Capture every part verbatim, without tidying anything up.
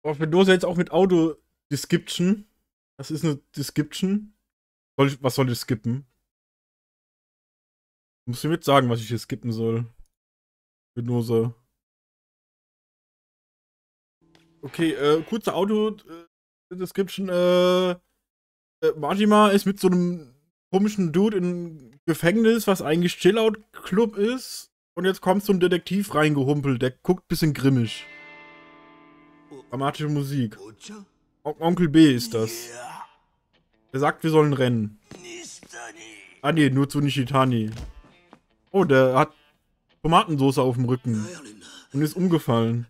Oh, Windows jetzt auch mit Auto Description. Das ist eine Description. Soll ich, was soll ich skippen? Musst du mir jetzt sagen, was ich hier skippen soll? Windows. Okay, äh, kurze Auto äh, Description. Äh, äh, Majima ist mit so einem komischen Dude im Gefängnis, was eigentlich Chillout-Club ist. Und jetzt kommt so ein Detektiv reingehumpelt. Der guckt ein bisschen grimmig. Dramatische Musik. On Onkel B ist das. Der sagt, wir sollen rennen. Ah ne, nur zu Nishitani. Oh, der hat Tomatensauce auf dem Rücken. Und ist umgefallen.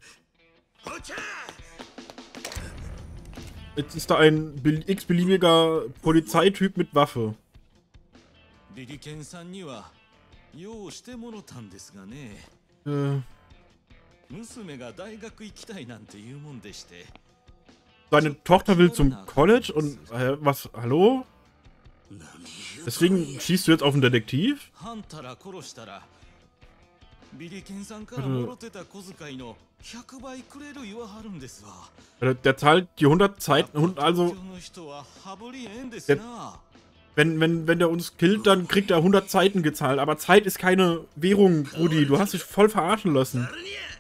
Jetzt ist da ein x-beliebiger Polizeityp mit Waffe. Äh. Seine Tochter will zum College und äh, was? Hallo? Deswegen schießt du jetzt auf den Detektiv? Der, der zahlt die hundert Zeiten, also der, wenn, wenn, wenn der uns killt, dann kriegt er hundert Zeiten gezahlt, aber Zeit ist keine Währung, Brudi, du hast dich voll verarschen lassen.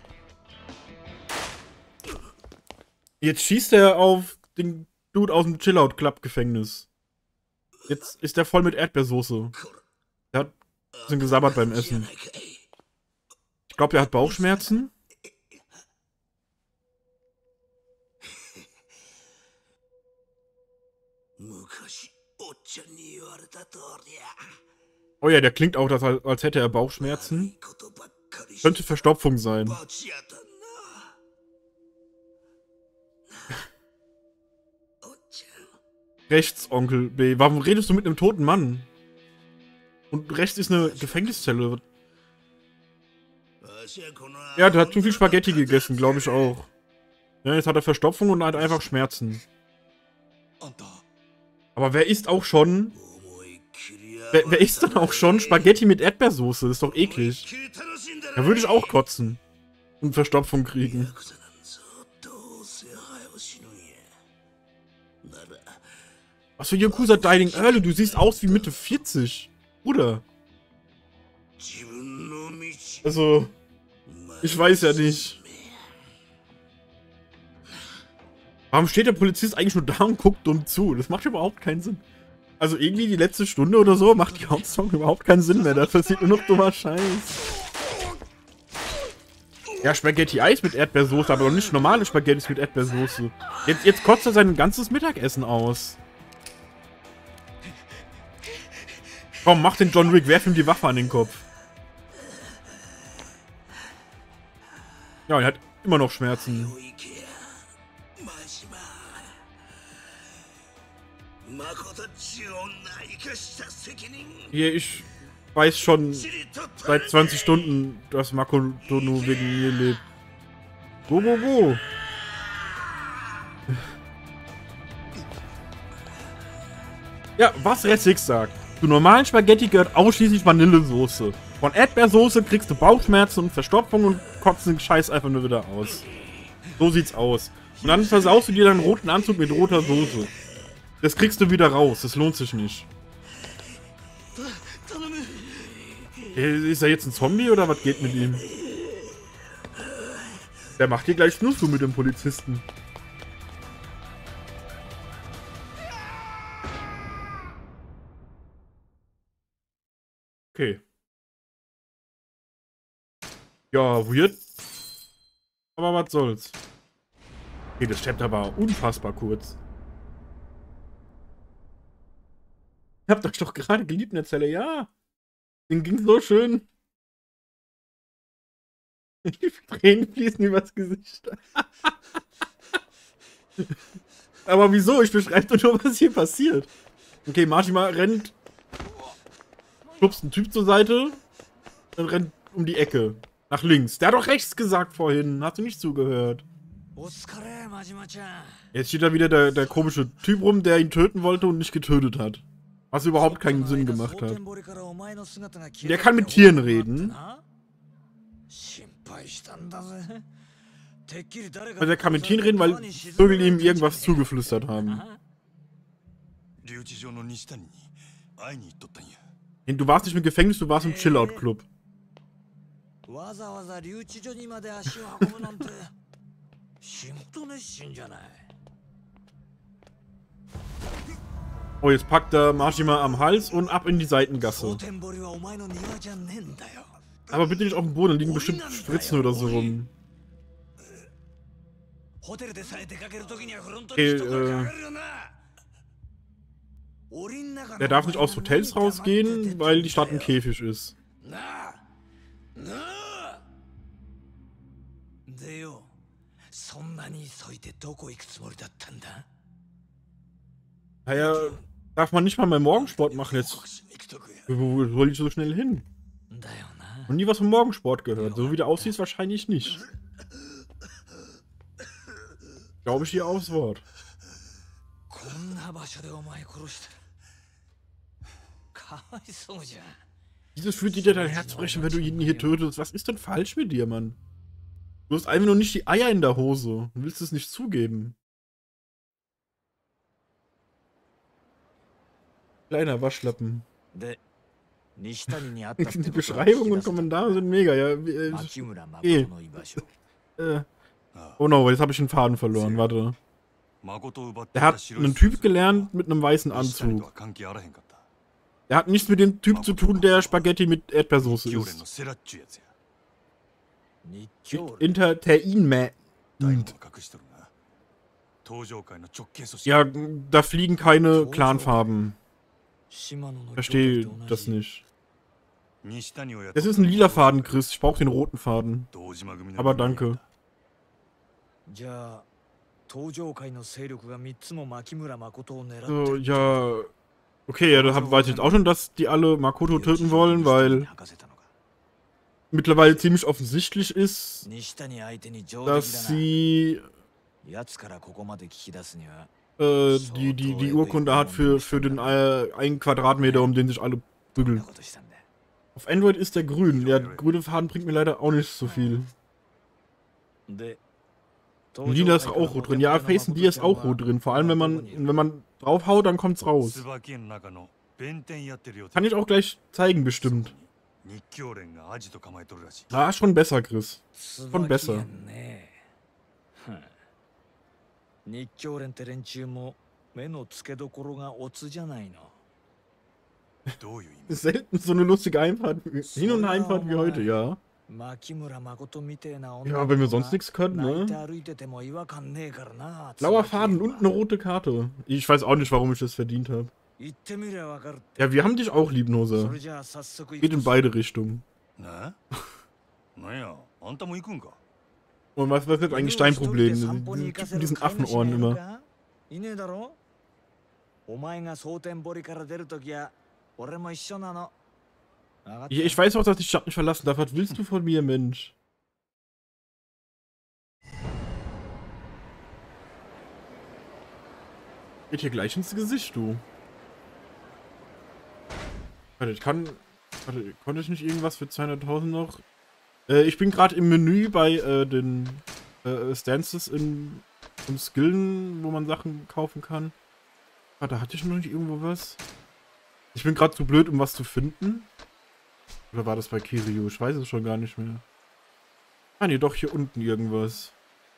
Jetzt schießt er auf den Dude aus dem Chillout-Club-Gefängnis. Jetzt ist er voll mit Erdbeersoße. Der hat ein bisschen gesabbert beim Essen. Ich glaube, er hat Bauchschmerzen. Oh ja, der klingt auch, dass, als hätte er Bauchschmerzen. Könnte Verstopfung sein. Rechts, Onkel B. Warum redest du mit einem toten Mann? Und rechts ist eine Gefängniszelle. Ja, der hat zu viel Spaghetti gegessen, glaube ich auch. Ja, jetzt hat er Verstopfung und hat einfach Schmerzen. Aber wer isst auch schon... Wer, wer isst dann auch schon Spaghetti mit Erdbeersoße? Das ist doch eklig. Da würde ich auch kotzen. Und Verstopfung kriegen. Was für Yakuza Dying Early? Du siehst aus wie Mitte vierzig. Bruder. Also... Ich weiß ja nicht. Warum steht der Polizist eigentlich nur da und guckt dumm zu? Das macht überhaupt keinen Sinn. Also irgendwie die letzte Stunde oder so macht die Hauptsong überhaupt keinen Sinn mehr. Da passiert nur noch dummer Scheiß. Ja, Spaghetti-Eis mit Erdbeersoße, aber noch nicht normale Spaghettis mit Erdbeersoße. Jetzt, jetzt kotzt er sein ganzes Mittagessen aus. Komm, mach den John Wick, werf ihm die Waffe an den Kopf. Ja, er hat immer noch Schmerzen. Hier, ich weiß schon seit zwanzig Stunden, dass Makoto nur wegen mir lebt. Go, go, go! Ja, was Ressig sagt. Zu normalen Spaghetti gehört ausschließlich Vanillesoße. Von Erdbeersoße kriegst du Bauchschmerzen und Verstopfung und kotzt den Scheiß einfach nur wieder aus. So sieht's aus. Und dann versaust du dir deinen roten Anzug mit roter Soße. Das kriegst du wieder raus. Das lohnt sich nicht. Ist er jetzt ein Zombie oder was geht mit ihm? Der macht hier gleich Schluss mit dem Polizisten. Okay. Ja, weird. Aber was soll's. Okay, das Chapter war unfassbar kurz. Ihr habt euch doch gerade geliebt in der Zelle, ja. Den ging's so schön. Die Tränen fließen übers Gesicht. Aber wieso? Ich beschreibe doch nur, was hier passiert. Okay, Majima rennt. Schubst einen Typ zur Seite. Dann rennt um die Ecke. Nach links. Der hat doch rechts gesagt vorhin. Hast du nicht zugehört? Jetzt steht da wieder der, der komische Typ rum, der ihn töten wollte und nicht getötet hat. Was überhaupt keinen Sinn gemacht hat. Der kann mit Tieren reden. Weil der kann mit ihnen reden, weil Vögel ihm irgendwas zugeflüstert haben. Du warst nicht im Gefängnis, du warst im Chillout-Club. Oh, jetzt packt er Majima am Hals und ab in die Seitengasse. Aber bitte nicht auf dem Boden, da liegen bestimmt Spritzen oder so rum. Okay, äh... Der darf nicht aus Hotels rausgehen, weil die Stadt ein Käfig ist. Naja, darf man nicht mal mehr Morgensport machen jetzt. Wo soll ich so schnell hin? Und nie was vom Morgensport gehört. So wie der aussieht, wahrscheinlich nicht. Glaube ich dir aufs Wort. Dieses würde dir dein Herz brechen, wenn du ihn hier tötest. Was ist denn falsch mit dir, Mann? Du hast einfach nur nicht die Eier in der Hose und willst es nicht zugeben. Kleiner Waschlappen. Die Beschreibungen und Kommentare sind mega, ja. Äh, eh. äh. Oh no, jetzt habe ich den Faden verloren, warte. Der hat einen Typ gelernt mit einem weißen Anzug. Er hat nichts mit dem Typ zu tun, der Spaghetti mit Erdbeersoße isst. Entertainment. Ja, da fliegen keine Clanfarben. Verstehe das nicht. Es ist ein lila Faden, Chris. Ich brauche den roten Faden. Aber danke. So, ja... Okay, ja, da weiß ich jetzt auch schon, dass die alle Makoto töten wollen, weil mittlerweile ziemlich offensichtlich ist, dass sie äh, die, die, die Urkunde hat für, für den äh, einen Quadratmeter, um den sich alle prügeln. Auf Android ist der grün. Ja, der grüne Faden bringt mir leider auch nicht so viel. Und Lila ist auch rot drin. Ja, Face D ist auch rot drin. Vor allem, wenn man, wenn man draufhaut, dann kommt's raus. Kann ich auch gleich zeigen, bestimmt. Ah, schon besser, Chris. Schon besser. Selten so eine lustige Einfahrt, Hin- und Heimfahrt wie heute, ja. Ja, wenn wir sonst nichts können, ne? Blauer Faden und eine rote Karte. Ich weiß auch nicht, warum ich das verdient habe. Ja, wir haben dich auch lieb, Nosa. Geht in beide Richtungen. Und was, was ist eigentlich dein Problem? Die Typen mit diesen Affenohren immer. Ja, ich weiß auch, dass ich die Stadt nicht verlassen darf. Was willst du von mir, Mensch? Geht hier gleich ins Gesicht, du. Warte, ich kann... Warte, konnte ich nicht irgendwas für zweihunderttausend noch? Äh, ich bin gerade im Menü bei äh, den äh, Stances in, im Skillen, wo man Sachen kaufen kann. Warte, hatte ich noch nicht irgendwo was? Ich bin gerade zu blöd, um was zu finden. Oder war das bei Kiryu? Ich weiß es schon gar nicht mehr. Ah ne, doch hier unten irgendwas.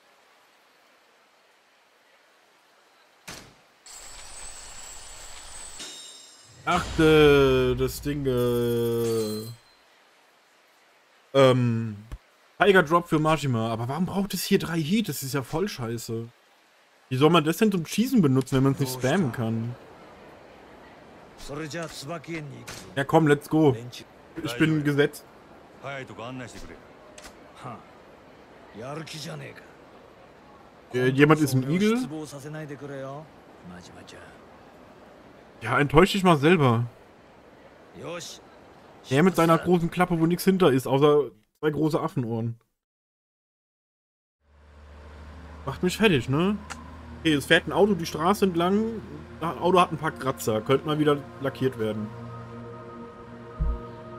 Ach, äh, das Ding, äh... Ähm... Tiger Drop für Majima. Aber warum braucht es hier drei Heat? Das ist ja voll scheiße. Wie soll man das denn zum Schießen benutzen, wenn man es nicht spammen kann? Ja komm, let's go. Ich bin gesetzt. Äh, jemand ist ein Igel? Ja, enttäusch dich mal selber. Er mit seiner großen Klappe, wo nichts hinter ist, außer zwei große Affenohren. Macht mich fertig, ne? Okay, es fährt ein Auto die Straße entlang. Das Auto hat ein paar Kratzer. Könnte mal wieder lackiert werden.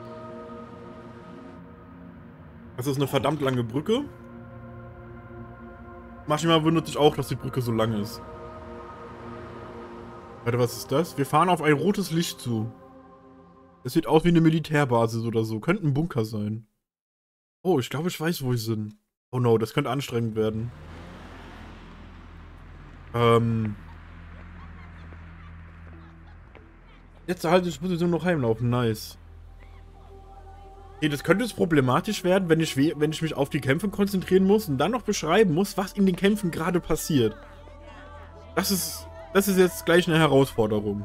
Das ist eine verdammt lange Brücke. Manchmal wundert sich auch, dass die Brücke so lang ist. Warte, was ist das? Wir fahren auf ein rotes Licht zu. Das sieht aus wie eine Militärbasis oder so. Könnte ein Bunker sein. Oh, ich glaube, ich weiß, wo wir sind. Oh no, das könnte anstrengend werden. Ähm. Jetzt halte ich Position noch heimlaufen. Nice. Okay, das könnte jetzt problematisch werden, wenn ich, wenn ich mich auf die Kämpfe konzentrieren muss und dann noch beschreiben muss, was in den Kämpfen gerade passiert. Das ist, das ist jetzt gleich eine Herausforderung.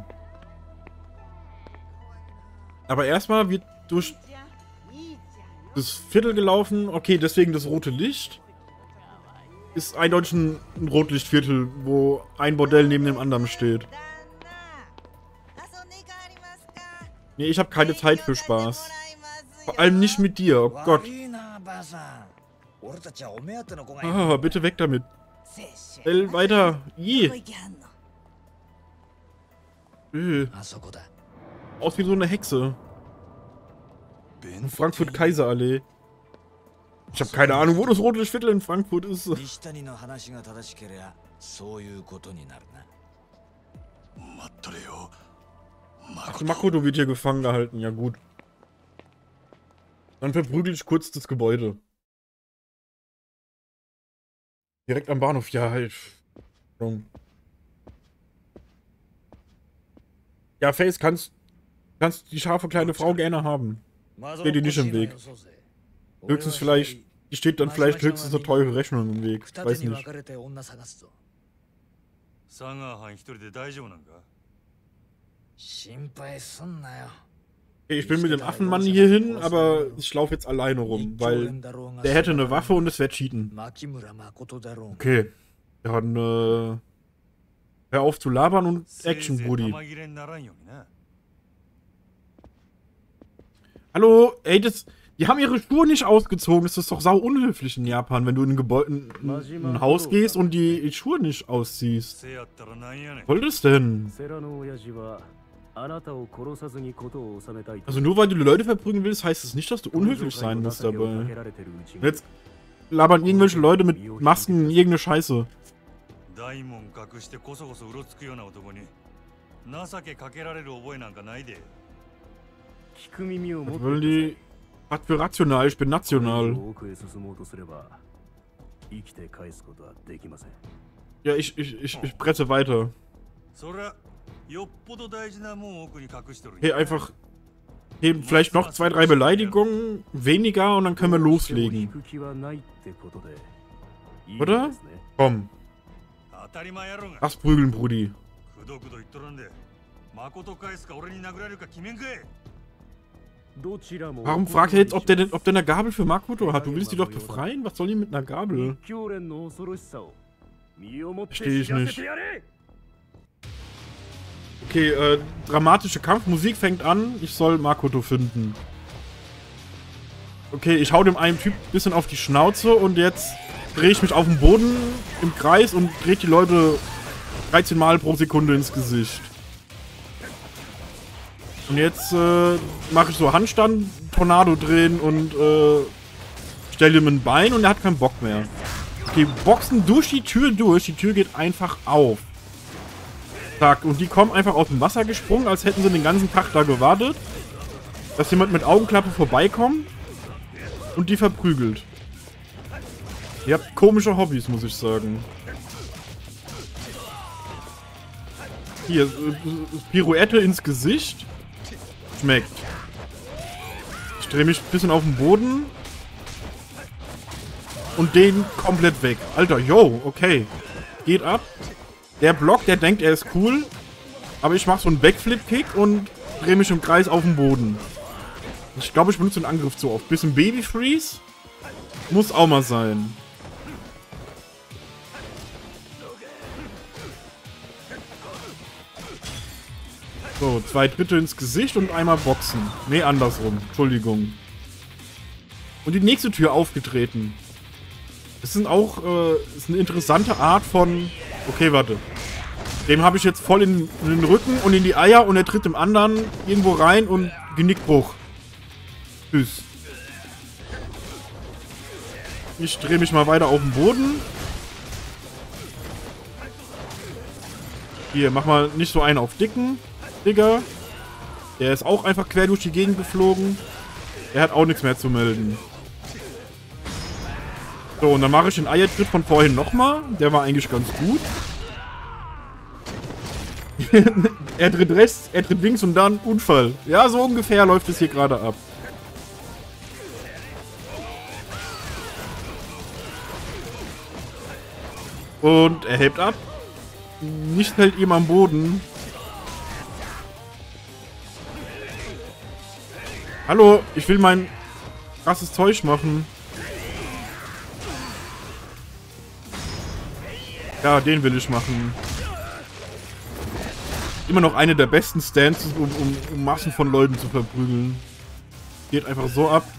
Aber erstmal wird durch das Viertel gelaufen. Okay, deswegen das rote Licht. Ist eindeutig ein, ein Rotlichtviertel, wo ein Bordell neben dem anderen steht. Nee, ich habe keine Zeit für Spaß. Vor allem nicht mit dir, oh Gott. Ah, bitte weg damit. Schnell weiter. Je. Öh. Aus wie so eine Hexe. Frankfurt-Kaiserallee. Ich habe keine Ahnung, wo das rote Viertel in Frankfurt ist. Ach, Makoto wird hier gefangen gehalten. Ja gut. Dann verprügel ich kurz das Gebäude. Direkt am Bahnhof. Ja, halt. Ja, Face, kannst, kannst die scharfe kleine Frau gerne haben. Steht dir nicht im Weg. Höchstens vielleicht, die steht dann vielleicht höchstens eine teure Rechnung im Weg. Weiß nicht. Ich bin mit dem Affenmann hier hin, aber ich laufe jetzt alleine rum, weil der hätte eine Waffe und es wäre Cheaten. Okay. Dann, äh... hör auf zu labern und Action, Brudi. Hallo, ey, das... Die haben ihre Schuhe nicht ausgezogen. Das ist doch sau unhöflich in Japan, wenn du in ein Gebäude, in ein Haus gehst und die Schuhe nicht ausziehst. Was soll das denn? Also nur weil du die Leute verprügeln willst, heißt es das nicht, dass du unhöflich sein musst dabei. Jetzt labern irgendwelche Leute mit Masken irgendeine Scheiße. Was wollen die? Was für rational? Ich bin national. Ja, ich, ich, ich, ich presse weiter. Hey, einfach... Hey, vielleicht noch zwei, drei Beleidigungen weniger und dann können wir loslegen. Oder? Komm. Lass prügeln, Brudi. Warum fragt er jetzt, ob der, ob der eine Gabel für Makoto hat? Du willst die doch befreien? Was soll die mit einer Gabel? Verstehe ich nicht. Okay, äh, dramatische Kampfmusik fängt an. Ich soll Makoto finden. Okay, ich hau dem einen Typ ein bisschen auf die Schnauze und jetzt drehe ich mich auf den Boden im Kreis und drehe die Leute dreizehn Mal pro Sekunde ins Gesicht. Und jetzt äh, mache ich so Handstand, Tornado drehen und äh, stelle ihm ein Bein und er hat keinen Bock mehr. Okay, boxen durch die Tür durch. Die Tür geht einfach auf. Zack, und die kommen einfach aus dem Wasser gesprungen, als hätten sie den ganzen Tag da gewartet, dass jemand mit Augenklappe vorbeikommt und die verprügelt. Ihr habt komische Hobbys, muss ich sagen. Hier, äh, Pirouette ins Gesicht. Schmeckt. Ich drehe mich ein bisschen auf den Boden. Und den komplett weg. Alter, yo, okay. Geht ab. Der Block, der denkt, er ist cool. Aber ich mache so einen Backflip-Kick und drehe mich im Kreis auf den Boden. Ich glaube, ich benutze den Angriff zu oft. Bisschen Baby-Freeze. Muss auch mal sein. So, zwei Dritte ins Gesicht und einmal boxen. Nee, andersrum. Entschuldigung. Und die nächste Tür aufgetreten. Das sind auch, äh, ist eine interessante Art von... Okay, warte. Dem habe ich jetzt voll in, in den Rücken und in die Eier und er tritt dem anderen irgendwo rein und Genickbruch. Tschüss. Ich drehe mich mal weiter auf den Boden. Hier, mach mal nicht so einen auf Dicken, Digga. Der ist auch einfach quer durch die Gegend geflogen. Der hat auch nichts mehr zu melden. So, und dann mache ich den Eiertritt von vorhin nochmal. Der war eigentlich ganz gut. Er tritt rechts, er tritt links und dann Unfall. Ja, so ungefähr läuft es hier gerade ab. Und er hebt ab. Nicht fällt ihm am Boden. Hallo, ich will mein krasses Zeug machen. Ja, den will ich machen. Immer noch eine der besten Stances, um, um, um Massen von Leuten zu verprügeln. Geht einfach so ab.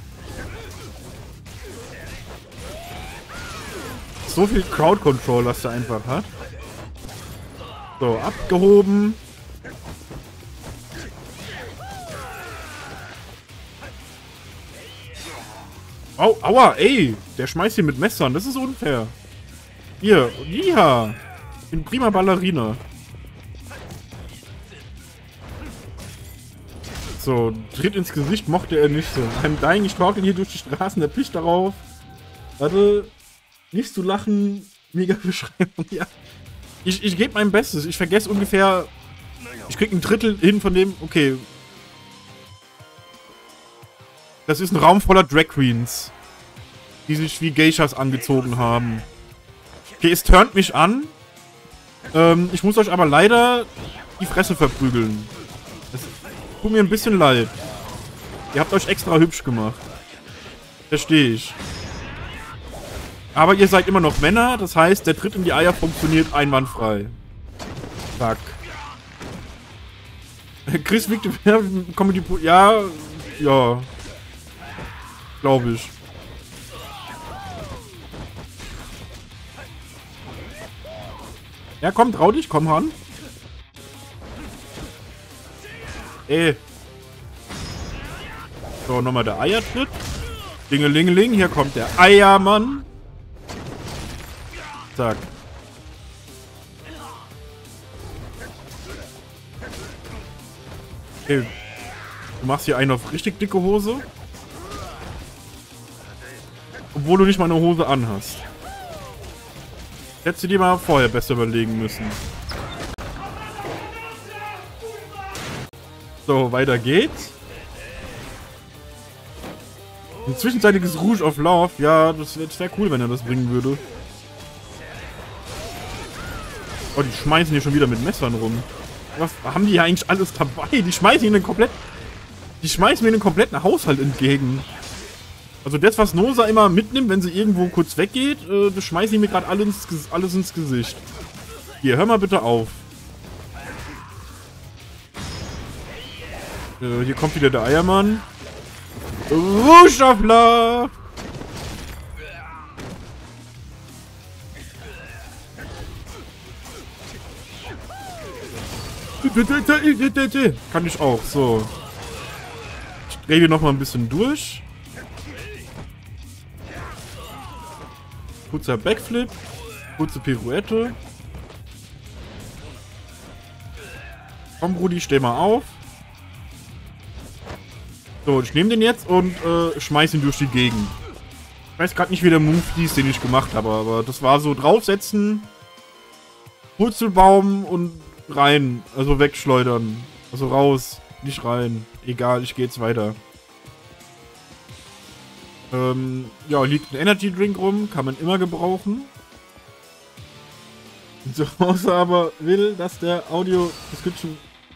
So viel Crowd Control, was der einfach hat. So, abgehoben. Au, aua, ey. Der schmeißt hier mit Messern. Das ist unfair. Hier, ja. Ich bin prima Ballerina. So, Tritt ins Gesicht mochte er nicht so. I'm dying, ich torkel hier durch die Straßen, der Picht darauf. Warte, nicht zu lachen. Mega Beschreibung, ja. Ich, ich gebe mein Bestes. Ich vergesse ungefähr... Ich krieg ein Drittel hin von dem... Okay. Das ist ein Raum voller Drag Queens. Die sich wie Geishas angezogen haben. Okay, es turnt mich an. Ähm, ich muss euch aber leider die Fresse verprügeln. Das tut mir ein bisschen leid. Ihr habt euch extra hübsch gemacht. Verstehe ich. Aber ihr seid immer noch Männer, das heißt, der Tritt in die Eier funktioniert einwandfrei. Zack. Chris Victor Comedy... Ja, ja. Glaube ich. Ja, komm, trau dich, komm ran. Ey. So, nochmal der Eiertritt. Dingelingeling, hier kommt der Eiermann. Zack. Okay. Du machst hier einen auf richtig dicke Hose. Obwohl du nicht mal eine Hose anhast. Hättest du dir mal vorher besser überlegen müssen. So, weiter geht's. Ein zwischenzeitiges Rouge of Love. Ja, das wäre wär cool, wenn er das bringen würde. Oh, die schmeißen hier schon wieder mit Messern rum. Was haben die ja eigentlich alles dabei? Die schmeißen ihnen komplett... Die schmeißen mir einen kompletten Haushalt entgegen. Also das, was Nosa immer mitnimmt, wenn sie irgendwo kurz weggeht, äh, das schmeißen die mir gerade alles, alles ins Gesicht. Hier, hör mal bitte auf. Äh, hier kommt wieder der Eiermann. Rouge of Love! Kann ich auch, so. Ich drehe hier nochmal ein bisschen durch. Kurzer Backflip. Kurze Pirouette. Komm, Brudi, steh mal auf. So, ich nehme den jetzt und äh, schmeiß ihn durch die Gegend. Ich weiß gerade nicht, wie der Move hieß, den ich gemacht habe, aber das war so draufsetzen, Purzelbaum und rein. Also wegschleudern. Also raus, nicht rein. Egal, ich gehe jetzt weiter. Ähm, ja, liegt ein Energy Drink rum, kann man immer gebrauchen. So, außer aber will, dass der Audio Description...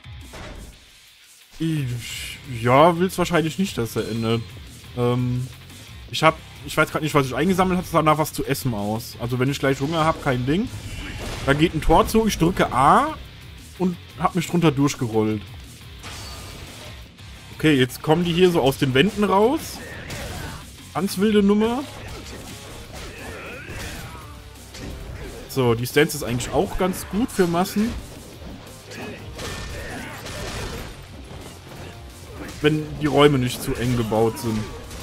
Ja, will's wahrscheinlich nicht, dass er endet. Ähm, ich hab, ich weiß gerade nicht, was ich eingesammelt habe, danach was zu essen aus. Also wenn ich gleich Hunger habe, kein Ding. Da geht ein Tor zu, ich drücke A und hab mich drunter durchgerollt. Okay, jetzt kommen die hier so aus den Wänden raus. Ganz wilde Nummer. So, die Stance ist eigentlich auch ganz gut für Massen. Wenn die Räume nicht zu eng gebaut sind.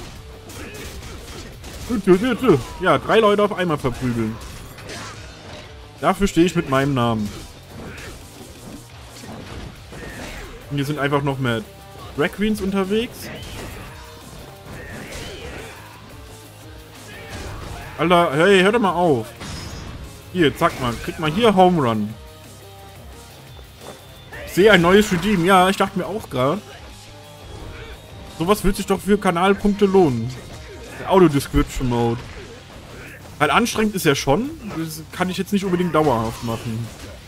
Ja, drei Leute auf einmal verprügeln. Dafür stehe ich mit meinem Namen. Und hier sind einfach noch mehr Drag Queens unterwegs. Alter, hey, hör doch mal auf. Hier, zack mal, krieg mal hier Home Run. Ich sehe ein neues Regime. Ja, ich dachte mir auch gerade. Sowas wird sich doch für Kanalpunkte lohnen. Der Audio-Description Mode. Weil anstrengend ist ja schon. Das kann ich jetzt nicht unbedingt dauerhaft machen.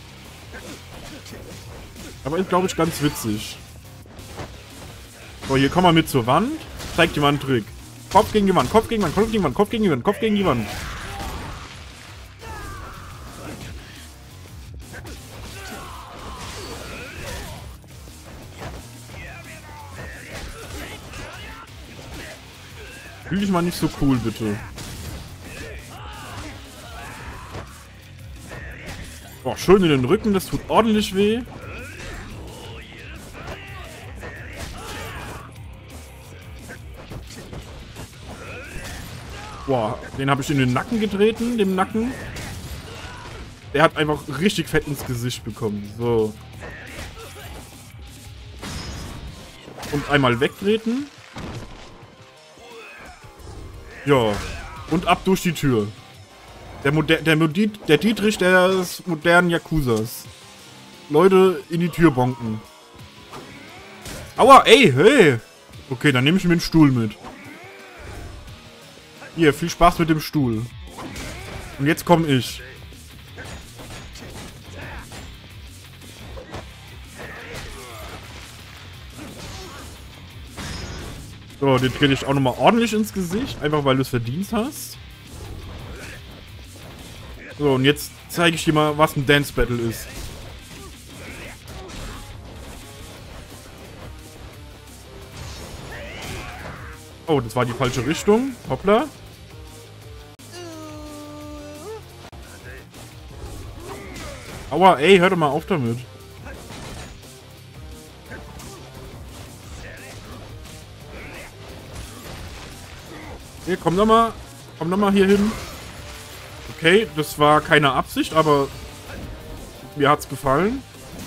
Aber ist, glaube ich, ganz witzig. So, hier kommen wir mit zur Wand. Zeig dir mal einen Trick. Kopf gegen die Wand, Kopf gegen die Wand, Kopf gegen die Wand, Kopf gegen die Wand, Kopf gegen die Wand. Fühl dich mal nicht so cool, bitte. Boah, schön in den Rücken, das tut ordentlich weh. Boah, den habe ich in den Nacken getreten, dem Nacken. Der hat einfach richtig fett ins Gesicht bekommen. So. Und einmal wegtreten. Ja. Und ab durch die Tür. Der, Moder der, Modit der Dietrich des modernen Yakuzas. Leute in die Tür bonken. Aua, ey, hey. Okay, dann nehme ich mir den Stuhl mit. Hier, viel Spaß mit dem Stuhl. Und jetzt komme ich. So, den trete ich auch nochmal ordentlich ins Gesicht. Einfach weil du es verdient hast. So, und jetzt zeige ich dir mal, was ein Dance Battle ist. Oh, das war die falsche Richtung. Hoppla. Aua, ey, hör doch mal auf damit. Hier, komm doch mal. Komm doch mal hier hin. Okay, das war keine Absicht, aber mir hat's gefallen.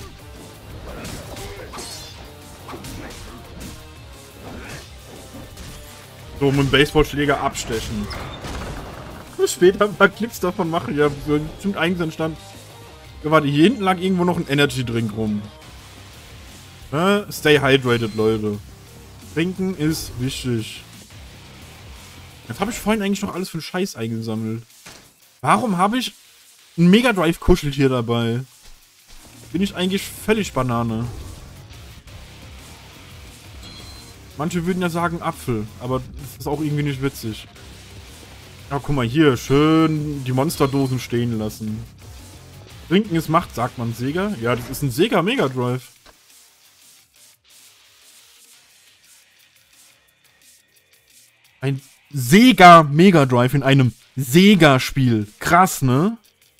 So, mit dem Baseballschläger abstechen. Später ein paar Clips davon machen. Ja, bestimmt eigentlich entstanden. Ja, warte, hier hinten lag irgendwo noch ein Energy Drink rum. Ne? Stay hydrated, Leute. Trinken ist wichtig. Jetzt habe ich vorhin eigentlich noch alles für einen Scheiß eingesammelt. Warum habe ich ein Mega Drive Kuscheltier dabei? Bin ich eigentlich völlig Banane. Manche würden ja sagen Apfel, aber das ist auch irgendwie nicht witzig. Ja, guck mal hier, schön die Monsterdosen stehen lassen. Trinken ist Macht, sagt man Sega. Ja, das ist ein Sega Mega Drive. Ein Sega Mega Drive in einem Sega-Spiel. Krass, ne?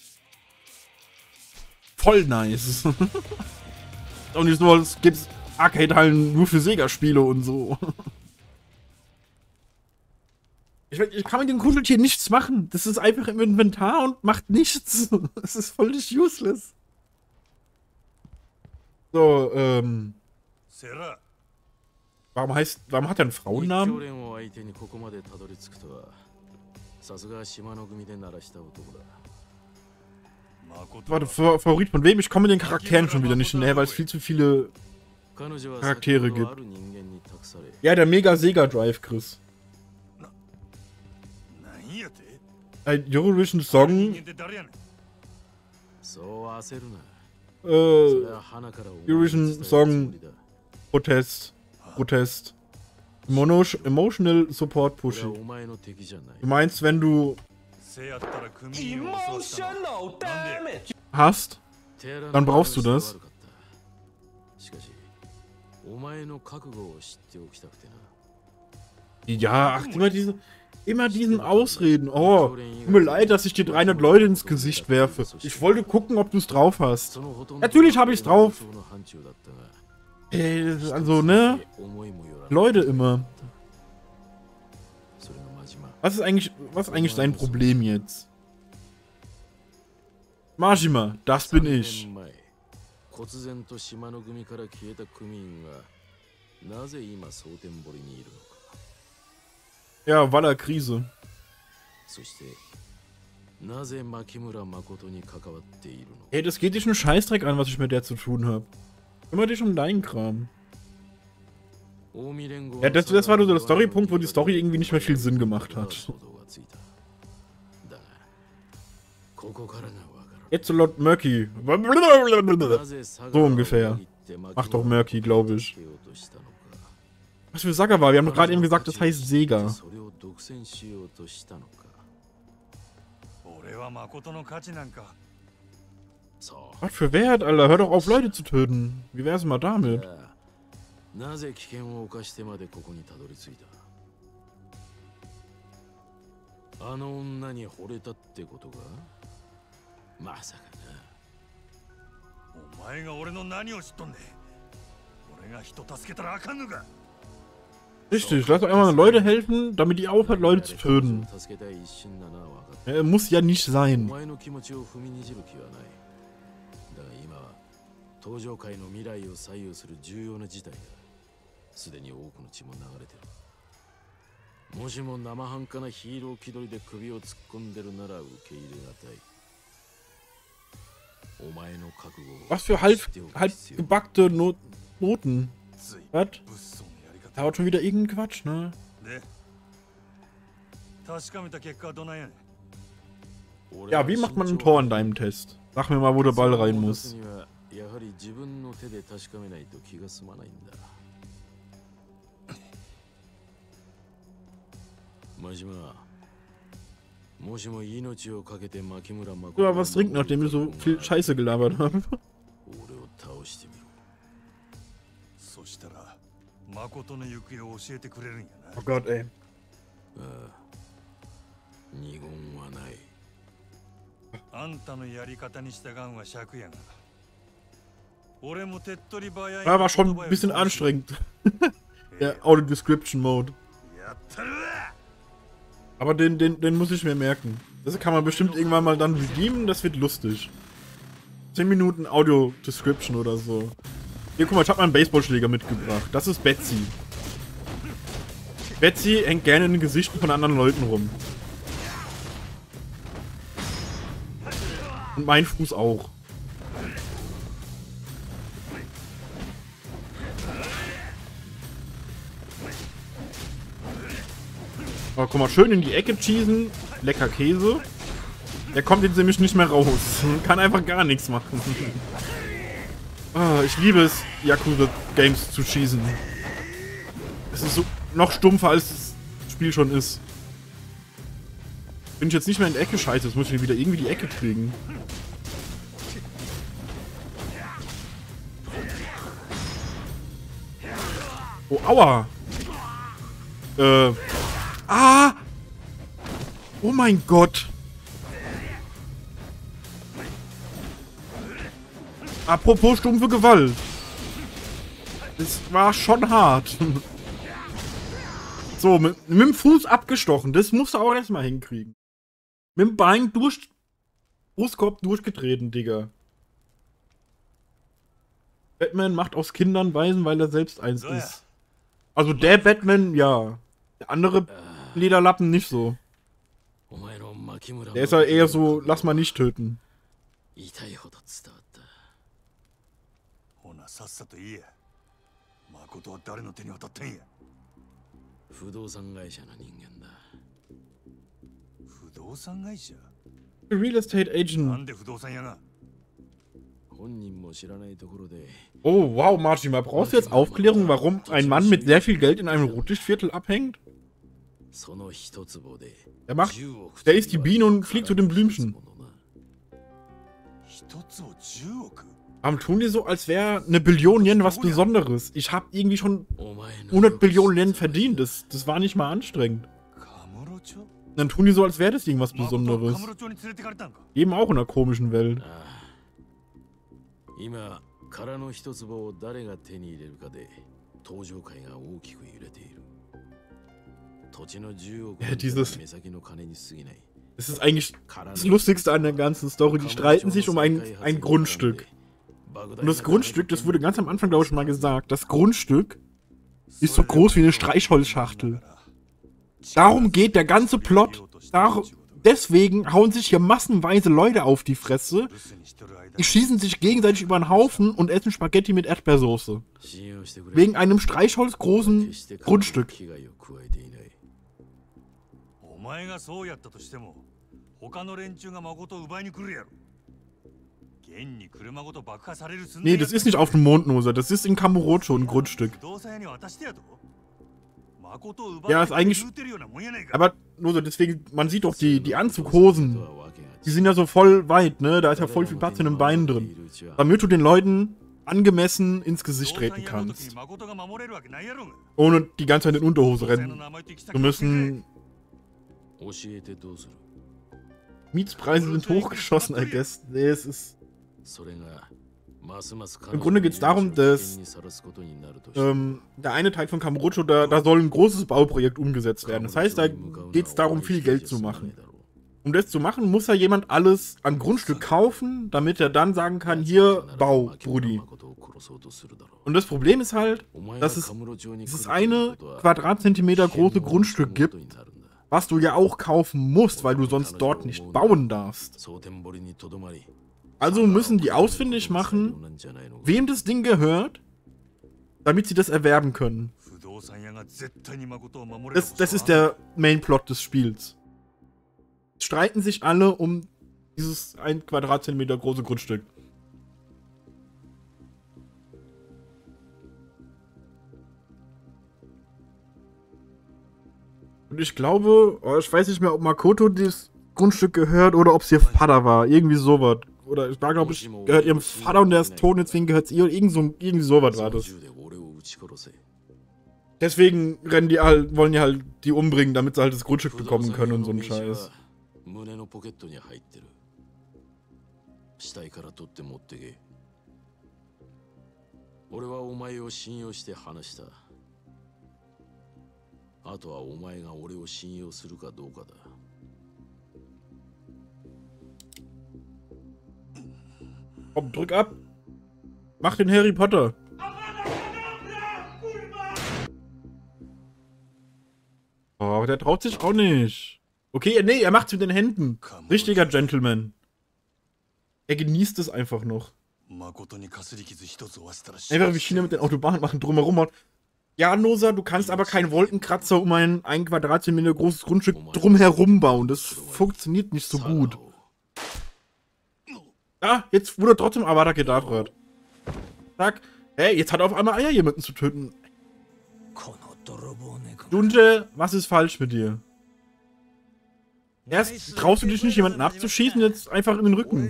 Voll nice. Und nicht so, als gibt's Arcade-Hallen nur für Sega-Spiele und so. Ich, ich kann mit dem Kuscheltier nichts machen. Das ist einfach im Inventar und macht nichts. Das ist völlig useless. So, ähm... Warum heißt... Warum hat er einen Frauennamen? Warte, Favorit von wem? Ich komme mit den Charakteren schon wieder nicht näher, weil es viel zu viele Charaktere gibt. Ja, der Mega Sega Drive, Chris. Ein Eurovision Song. Äh, Eurovision Song Protest. Protest. Mono Emotional Support Pushy. Du meinst, wenn du hast, dann brauchst du das. Ja, ach, immer diese, immer diesen Ausreden. Oh, tut mir leid, dass ich dir dreihundert Leute ins Gesicht werfe. Ich wollte gucken, ob du es drauf hast. Natürlich habe ich es drauf. Ey, also, ne? Leute immer. Was ist eigentlich, was ist eigentlich dein Problem jetzt? Majima, das bin ich. Ja, Waller Krise. Hey, das geht dich einen Scheißdreck an, was ich mit der zu tun habe. Kümmere dich um deinen Kram. Ja, das, das war so der Storypunkt, wo die Story irgendwie nicht mehr viel Sinn gemacht hat. Jetzt Lord Murky. So ungefähr. Macht doch Murky, glaube ich. Was für Saga war? Wir haben doch gerade eben gesagt, das heißt Sega. Was für Wert, Alter? Hör doch auf, Leute zu töten. Wie wär's mal damit? Richtig, lass doch einmal Leute helfen, damit die aufhört, Leute zu töten. Ja, muss ja nicht sein. Was für halb, halb gebackte Not Noten? Was? Dauert schon wieder irgendein Quatsch, ne? Ja, wie macht man ein Tor in deinem Test? Sag mir mal, wo der Ball rein muss. Ja, was trinken, nachdem ich so viel Scheiße gelabert habe? Oh Gott, ey. Ja, war schon ein bisschen anstrengend. Der Audio-Description-Mode. Aber den, den, den muss ich mir merken. Das kann man bestimmt irgendwann mal dann redeemen, das wird lustig. zehn Minuten Audio-Description oder so. Hier, guck mal, ich habe mal einen Baseballschläger mitgebracht. Das ist Betsy. Betsy hängt gerne in den Gesichtern von anderen Leuten rum. Und mein Fuß auch. Oh, guck mal, schön in die Ecke cheesen. Lecker Käse. Der kommt jetzt nämlich nicht mehr raus. Kann einfach gar nichts machen. Oh, ich liebe es, Yakuza Games zu schießen. Es ist so noch stumpfer, als das Spiel schon ist. Bin ich jetzt nicht mehr in der Ecke? Scheiße, jetzt muss ich wieder irgendwie die Ecke kriegen. Oh, aua! Äh. Ah! Oh mein Gott! Apropos stumpfe Gewalt. Das war schon hart. So, mit, mit dem Fuß abgestochen. Das musst du auch erstmal hinkriegen. Mit dem Bein durch... Brustkorb durchgetreten, Digga. Batman macht aus Kindern Waisen, weil er selbst eins so, ist. Ja. Also der Batman, ja. Der andere Lederlappen nicht so. Der ist ja eher so, lass mal nicht töten. Real Estate Agent. Oh, wow, Majima, brauchst du jetzt Aufklärung, warum ein Mann mit sehr viel Geld in einem Rotlichtviertel abhängt? Der macht, der ist die Biene und fliegt zu den Blümchen. Warum tun die so, als wäre eine Billion Yen was Besonderes? Ich habe irgendwie schon hundert Billionen Yen verdient. Das, das war nicht mal anstrengend. Dann tun die so, als wäre das irgendwas Besonderes. Eben auch in einer komischen Welt. Ja, dieses... Das ist eigentlich das Lustigste an der ganzen Story. Die streiten sich um ein, ein Grundstück. Und das Grundstück, das wurde ganz am Anfang, glaube ich, schon mal gesagt, das Grundstück ist so groß wie eine Streichholzschachtel. Darum geht der ganze Plot. Dar deswegen hauen sich hier massenweise Leute auf die Fresse. Die schießen sich gegenseitig über den Haufen und essen Spaghetti mit Erdbeersoße. Wegen einem streichholzgroßen Grundstück. Nee, das ist nicht auf dem Mond, Nosa. Das ist in Kamurocho ein Grundstück. Ja, ist eigentlich... Aber, Nosa, deswegen, man sieht doch die, die Anzughosen. Die sind ja so voll weit, ne? Da ist ja voll viel Platz in den Beinen drin. Damit du den Leuten angemessen ins Gesicht treten kannst. Ohne die ganze Zeit in Unterhose rennen zu müssen. Mietspreise sind hochgeschossen, I guess. Nee, es ist... Im Grunde geht es darum, dass ähm, der eine Teil von Kamurocho, da, da soll ein großes Bauprojekt umgesetzt werden. Das heißt, da geht es darum, viel Geld zu machen. Um das zu machen, muss ja jemand alles an Grundstück kaufen, damit er dann sagen kann, hier, bau, Brudi. Und das Problem ist halt, dass es dieses eine Quadratzentimeter große Grundstück gibt, was du ja auch kaufen musst, weil du sonst dort nicht bauen darfst. Also müssen die ausfindig machen, wem das Ding gehört, damit sie das erwerben können. Das, das ist der Mainplot des Spiels. Streiten sich alle um dieses ein Quadratzentimeter große Grundstück. Und ich glaube, oh, ich weiß nicht mehr, ob Makoto das Grundstück gehört oder ob es ihr Vater war. Irgendwie sowas. Oder ich war, glaube ich, gehört ihrem Vater und der ist tot, deswegen gehört es ihr. Irgend so, irgendwie sowas war das. Deswegen rennen die all, wollen die halt die umbringen, damit sie halt das Grundstück bekommen können und so ein Scheiß. Komm, drück ab. Mach den Harry Potter. Oh, aber der traut sich auch nicht. Okay, nee, er macht's mit den Händen. Richtiger Gentleman. Er genießt es einfach noch. Einfach wie China mit den Autobahnen machen, drumherum haut. Ja, Nosa, du kannst aber keinen Wolkenkratzer um ein ein Quadratzentimeter großes Grundstück drumherum bauen. Das funktioniert nicht so gut. Ah, jetzt wurde trotzdem Avada Kedavra. Sag, hey, jetzt hat er auf einmal Eier, jemanden zu töten. Dunte, was ist falsch mit dir? Erst traust du dich nicht, jemanden abzuschießen, jetzt einfach in den Rücken.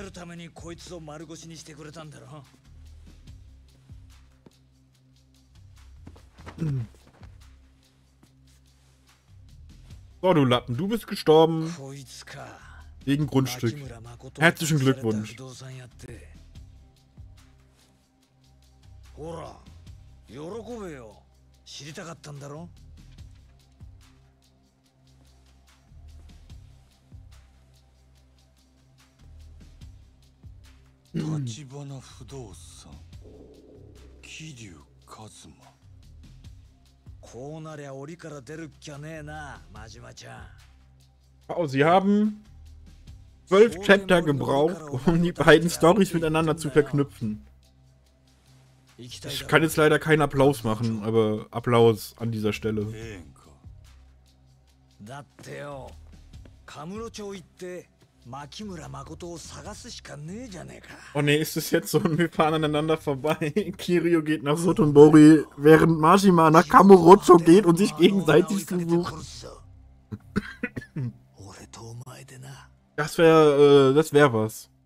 So, du Lappen, du bist gestorben. Wegen Grundstück. Herzlichen Glückwunsch. Oh, sie haben zwölf Chapter gebraucht, um die beiden Storys miteinander zu verknüpfen. Ich kann jetzt leider keinen Applaus machen, aber Applaus an dieser Stelle. Oh ne, ist das jetzt so und wir fahren aneinander vorbei? Kiryu geht nach Sotonbori, während Majima nach Kamurocho geht und sich gegenseitig sucht. Das wäre, äh, das wäre was.